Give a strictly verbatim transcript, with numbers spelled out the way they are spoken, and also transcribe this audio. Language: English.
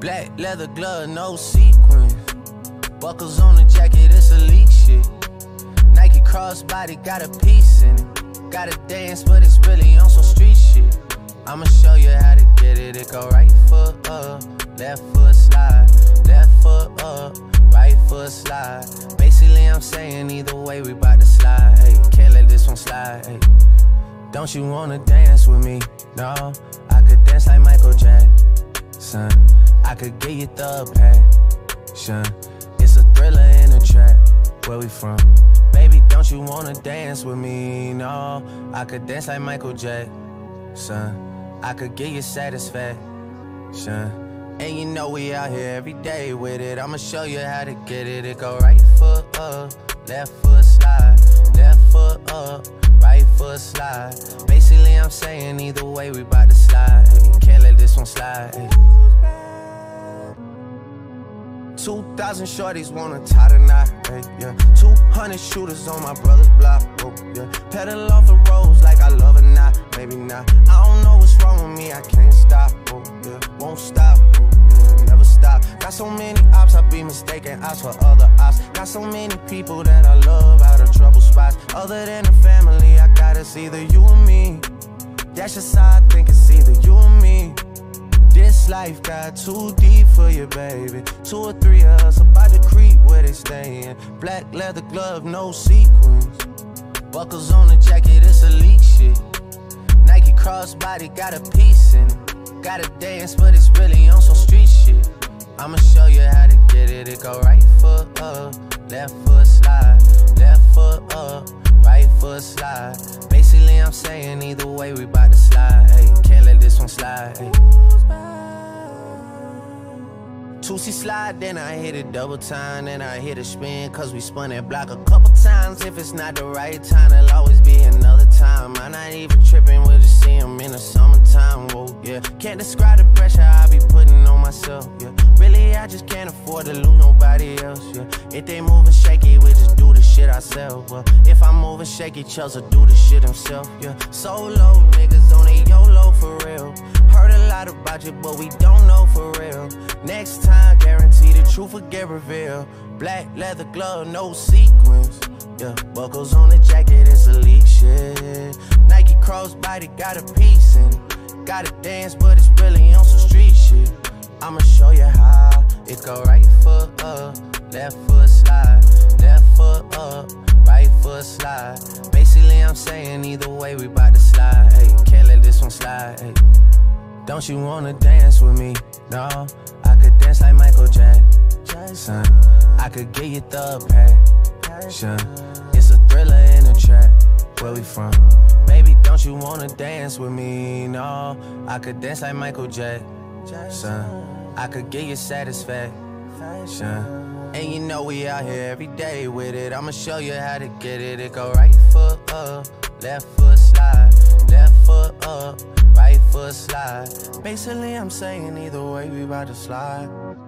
Black leather glove, no sequins. Buckles on the jacket, it's Alyx shit. Nike crossbody, got a piece in it. Gotta dance, but it's really on some street shit. I'ma show you how to get it. It go right foot up, left foot slide, left foot up, right foot slide. Basically, I'm saying either way, we bout to slide. Hey, can't let this one slide. Hey, don't you wanna dance with me? No, I could dance like Michael Jackson. I could get you the passion. It's a thriller in the track. Where we from? Baby, don't you wanna dance with me? No, I could dance like Michael Jackson. I could get you satisfaction. And you know we out here every day with it. I'ma show you how to get it. It go right foot up, left foot slide, left foot up, right foot slide. Basically, I'm saying either way, we bout to slide. Hey, can't let this one slide. Hey. Two thousand shorties wanna tie the knot, hey, yeah. Two hundred shooters on my brother's block, oh, yeah. Pedal off the roads like I love or not, maybe not. I don't know what's wrong with me, I can't stop, oh, yeah. Won't stop, oh, yeah. Never stop. Got so many ops, I be mistaken ops for other ops. Got so many people that I love out of trouble spots. Other than the family, I got it's either you or me. That's just how I think it's either you or me. This life got too deep for you, baby. Two or three of us about to creep where they stayin'. Black leather glove, no sequins. Buckles on the jacket, it's Alyx shit. Nike crossbody, got a piece in it. Gotta dance, but it's really on some street shit. I'ma show you how to get it. It go right foot up, left foot slide, left foot up, right foot slide. Basically, I'm saying either way, we bout to slide. Hey, can't let this one slide. Hey. Drake-Toosie Slide, then I hit it double time, then I hit a spin, cause we spun that block a couple times. If it's not the right time, there'll always be another time. I'm not even tripping, we'll just see them in the summertime, whoa, yeah. Can't describe the pressure I be putting on myself, yeah. Really, I just can't afford to lose nobody else, yeah. If they moving shaky, we just do the shit ourselves, well. If I'm moving shaky, Chelsea do the shit himself, yeah. Solo niggas on a YOLO for real. Heard a lot about you, but we don't know for real. Next time, guarantee the truth will get revealed. Black leather glove, no sequins. Yeah, buckles on the jacket, it's Alyx shit. Nike crossbody, got a piece in it. Gotta dance, but it's really on some street shit. I'ma show you how. It go right foot up, left foot slide, left foot up, right foot slide. Basically, I'm saying either way, we bout to slide. Hey, can't let this one slide. Hey. Don't you wanna dance with me? No, I could dance like Michael Jackson. I could get you the passion. It's a thriller in the track. Where we from? Baby, don't you wanna dance with me? No, I could dance like Michael Jackson. I could get you satisfaction. And you know we out here every day with it. I'ma show you how to get it. It go right foot up, left foot slide, left foot up, right foot slide. Basically, I'm saying either way, we bout to slide.